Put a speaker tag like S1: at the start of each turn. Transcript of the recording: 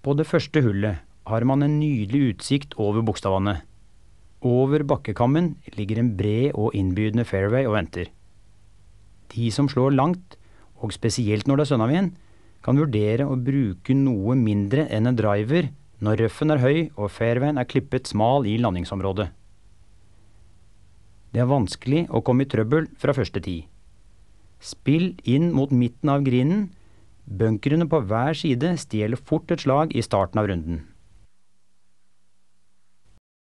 S1: På det første hullet har man en nydelig utsikt over Bogstadvannet. Over bakkekammen ligger en bred og innbydende fairway og venter. De som slår langt, og spesielt når det er sønnavind, kan vurdere å bruke noe mindre enn en driver når røffen er høy og fairwayen er klippet smal i landingsområdet. Det er vanskelig å komme i trøbbel fra første tid. Spill inn mot midten av grinen. Bunkerene på hver side stjeler fort et slag i starten av runden.